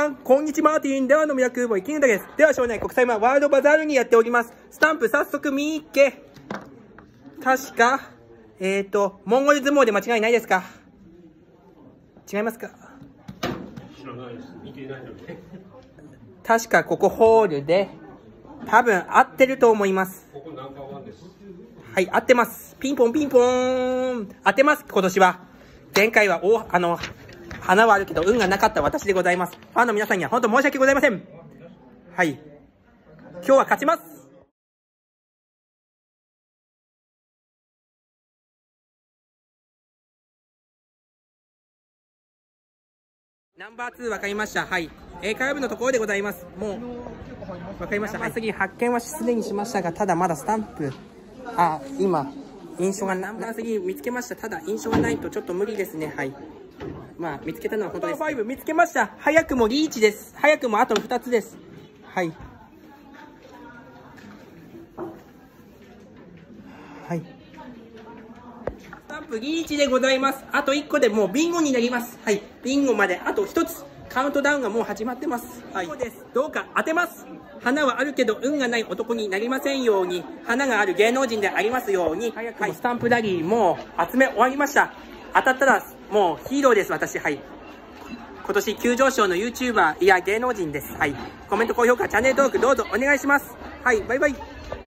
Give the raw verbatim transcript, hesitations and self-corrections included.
さん、こんにちマーティン。ではの役ボイキングです。では、庄内国際マワールドバザールにやっております。スタンプ、早速見っけ。確か、えーと、モンゴル相撲で間違いないですか？違いますか？ 知らないです。見ていないので。 確かここホールで、多分合ってると思います。 ここナンバーワンです。 はい、合ってます。ピンポンピンポーン。当てます、今年は。前回は、お、あの、花はあるけど、運がなかった私でございます。ファンの皆さんには本当申し訳ございません。はい。今日は勝ちます。ナンバーツー分かりました。はい。英会話部のところでございます。もう、分かりました。はい。次、発見はすでにしましたが、ただまだスタンプ、あ、今、印象がナンバースリー見つけました。ただ、印象がないとちょっと無理ですね。はい。まあ、見つけたのは本当です。ナンバーファイブ見つけました。早くもリーチです。早くもあとふたつです。はい。はい。スタンプリーチでございます。あといっこでもうビンゴになります。はい。ビンゴまであとひとつ。カウントダウンがもう始まってます。はい。そうです。どうか当てます。花はあるけど運がない男になりませんように、花がある芸能人でありますように、早くもスタンプラリーも集め終わりました。当たったらもうヒーローです、私。はい。今年急上昇の YouTuber いや芸能人です。はい。コメント、高評価、チャンネル登録どうぞお願いします。はい。バイバイ。